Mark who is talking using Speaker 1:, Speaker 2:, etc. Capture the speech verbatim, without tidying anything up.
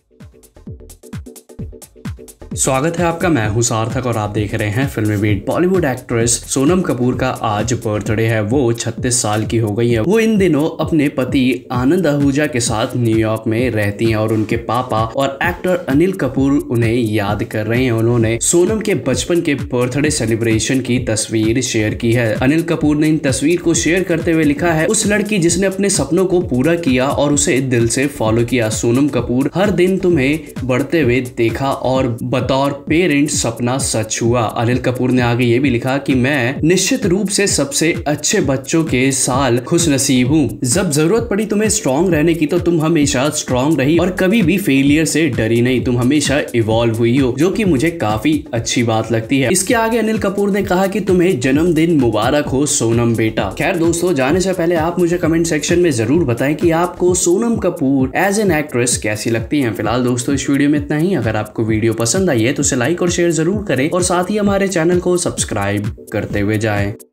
Speaker 1: स्वागत है आपका। मैं हूं सार्थक और आप देख रहे हैं Filmi beat. Bollywood actress Sonam Kapoor का आज बर्थडे है। वो छत्तीस साल की हो गई है। वो इन दिनों अपने पति आनंद आहूजा के साथ न्यूयॉर्क में रहती हैं और उनके पापा और एक्टर अनिल कपूर उन्हें याद कर रहे हैं। उन्होंने सोनम के बचपन के बर्थडे सेलिब्रेशन की तस्वीर शेयर की है। अनिल कपूर ने इन तस्वीर को शेयर करते हुए लिखा है, उस लड़की जिसने अपने सपनों को पूरा किया और उसे दिल से फॉलो किया। सोनम कपूर, हर दिन तुम्हें बढ़ते हुए देखा और बतौर पेरेंट सपना सच हुआ। अनिल कपूर ने आगे ये भी लिखा कि मैं निश्चित रूप से सबसे अच्छे बच्चों के साल खुश नसीब हूँ। जब जरूरत पड़ी तुम्हें स्ट्रॉन्ग रहने की तो तुम हमेशा स्ट्रॉन्ग रही और कभी भी फेलियर से डरी नहीं। तुम हमेशा इवॉल्व हुई हो, जो कि मुझे काफी अच्छी बात लगती है। इसके आगे अनिल कपूर ने कहा कि तुम्हें जन्मदिन मुबारक हो सोनम बेटा। खैर दोस्तों, जाने से पहले आप मुझे कमेंट सेक्शन में जरूर बताएं कि आपको Sonam Kapoor as an actress कैसी लगती है। फिलहाल दोस्तों, इस वीडियो में इतना ही। अगर आपको वीडियो पसंद आई है तो उसे लाइक और शेयर जरूर करें और साथ ही हमारे चैनल को सब्सक्राइब करते हुए जाएं।